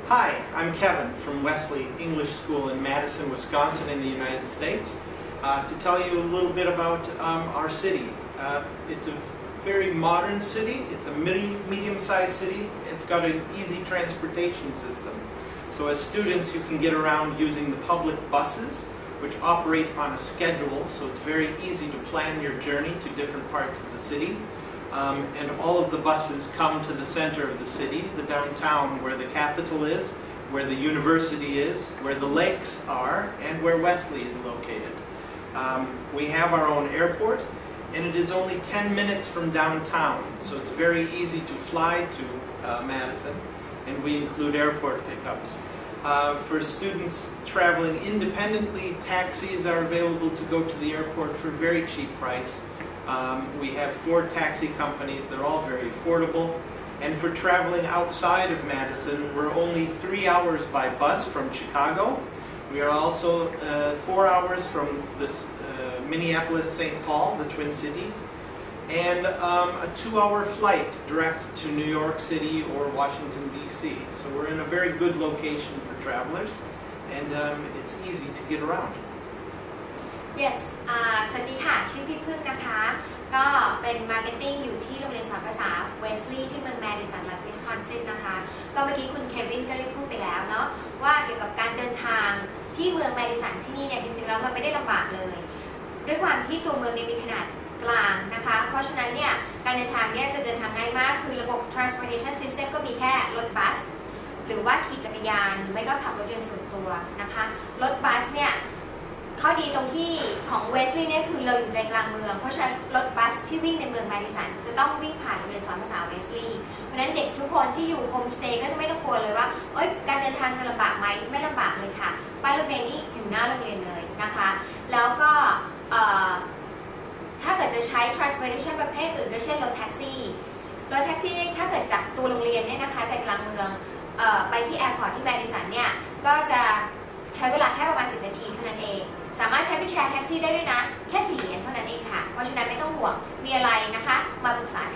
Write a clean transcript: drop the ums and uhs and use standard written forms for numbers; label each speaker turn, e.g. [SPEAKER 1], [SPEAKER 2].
[SPEAKER 1] Hi, I'm Kevin from Wesley English School in Madison, Wisconsin in the United States to tell you a little bit about our city. It's a very modern city. It's a medium-sized city. It's got an easy transportation system. So as students, you can get around using the public buses, which operate on a schedule, so it's very easy to plan your journey to different parts of the city. And all of the buses come to the center of the city, the downtown, where the Capitol is, where the university is, where the lakes are, and where Wesley is located. We have our own airport, and it is only 10 minutes from downtown, so it's very easy to fly to Madison, and we include airport pickups. For students traveling independently, taxis are available to go to the airport for a very cheap price. We have 4 taxi companies. They're all very affordable. And for traveling outside of Madison, we're only 3 hours by bus from Chicago. We are also 4 hours from this, Minneapolis-St. Paul, the Twin Cities, and a 2-hour flight direct to New York City or Washington, D.C. So we're in a very good location for travelers, and it's easy to get around.
[SPEAKER 2] Yes สวัสดีค่ะชื่อพี่พึ่งนะคะก็เป็นมาร์เก็ตติ้งอยู่ที่โรงเรียนสอนภาษาเวสลีย์ที่เมืองแมดิสันรัฐวิสคอนซินนะคะก็เมื่อกี้คุณเควินก็ได้พูดไปแล้วเนาะว่าเกี่ยวกับการเดินทางที่เมืองแมดิสันที่นี่เนี่ยจริงๆแล้วมันไม่ได้ลำบากเลยด้วยความที่ตัวเมืองเนี่ยมีขนาดกลางนะคะเพราะฉะนั้นเนี่ยการเดินทางเนี่ยจะเดินทางง่ายมากคือระบบ transportation system ก็มีแค่รถบัสหรือว่าขี่จักรยานไม่ก็ขับรถยนต์ส่วนตัวนะคะรถบัสเนี่ยข้อดีตรงที่ของเวสลีย์เนี่ยคือเราอยู่ใจกลางเมืองเพราะฉะนั้นรถบัสที่วิ่งในเมืองแมดิสันจะต้องวิ่งผ่านโรงเรียนสอนภาษาเวสลีย์เพราะฉะนั้นเด็กทุกคนที่อยู่โฮมสเตย์ก็จะไม่ต้องกลัวเลยว่าการเดินทางจะลำบากไหมไม่ลำบากเลยค่ะป้ายรถเมล์นี่อยู่หน้าโรงเรียนเลยนะคะแล้วก็ถ้าเกิดจะใช้ transportation ประเภทอื่นก็เช่นรถแท็กซี่เนี่ยถ้าเกิดจากตัวโรงเรียนเนี่ยนะคะใจกลางเมืองไปที่แอร์พอร์ตที่แมดิสันเนี่ยก็จะใช้เวลาแค่ประมาณ10 นาทีเท่านั้นเองสามารถใช้เป็นแชร์แท็กซี่ได้ด้วยนะแค่4 เหรียญเท่านั้นเองค่ะเพราะฉะนั้นไม่ต้องห่วงมีอะไรนะคะมาปรึกษา